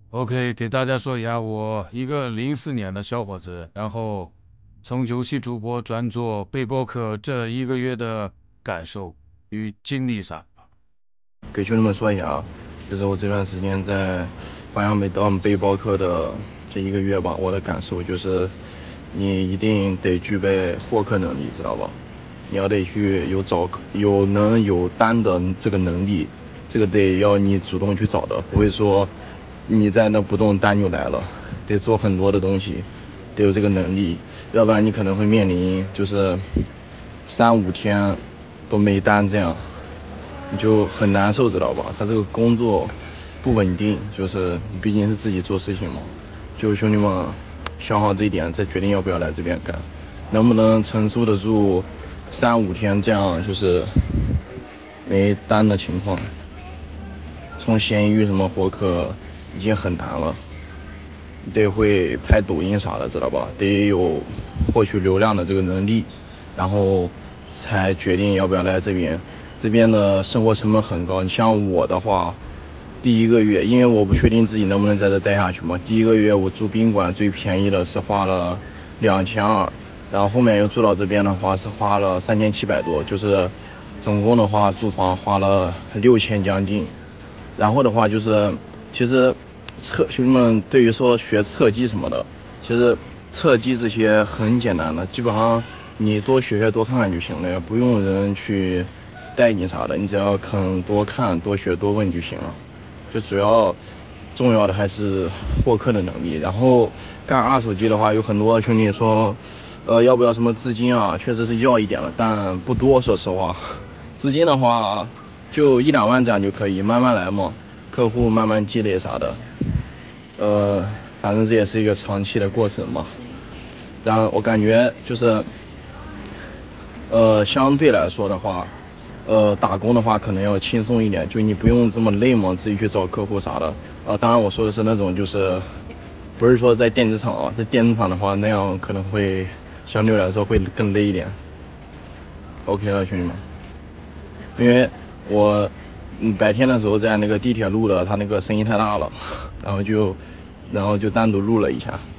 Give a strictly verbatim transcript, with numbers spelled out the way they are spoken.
OK，给大家说一下，我一个零四年的小伙子，然后从游戏主播转做背包客这一个月的感受与经历啥？ 给兄弟们说一下啊，就是我这段时间在发扬美当背包客的这一个月吧，我的感受就是，你一定得具备获客能力，知道吧？你要得去有找有能有单的这个能力，这个得要你主动去找的，不会说你在那不动单就来了，得做很多的东西，得有这个能力，要不然你可能会面临就是三五天都没单这样。你就很难受，知道吧？他这个工作不稳定，就是你毕竟是自己做事情嘛。就兄弟们想好这一点，再决定要不要来这边干，能不能承受得住三五天这样就是没单的情况。从闲鱼什么获客已经很难了，得会拍抖音啥的，知道吧？得有获取流量的这个能力，然后才决定要不要来这边。这边的生活成本很高，你像我的话，第一个月，因为我不确定自己能不能在这待下去嘛，第一个月我住宾馆最便宜的是花了两千二，然后后面又住到这边的话是花了三千七百多，就是总共的话住房花了六千将近。然后的话就是，其实测兄弟们对于说学测机什么的，其实测机这些很简单的，基本上你多学学多看看就行了，不用人去带你啥的，你只要肯多看多学多问就行了。就主要重要的还是获客的能力。然后干二手机的话，有很多兄弟说，呃，要不要什么资金啊？确实是要一点了，但不多，说实话。资金的话，就一两万这样就可以，慢慢来嘛，客户慢慢积累啥的。呃，反正这也是一个长期的过程嘛。然后我感觉就是，呃，相对来说的话，呃，打工的话可能要轻松一点，就你不用这么累嘛，自己去找客户啥的。啊，当然我说的是那种就是，不是说在电子厂啊，在电子厂的话那样可能会相对来说会更累一点。OK 了，兄弟们，因为我嗯白天的时候在那个地铁录的，他那个声音太大了，然后就然后就单独录了一下。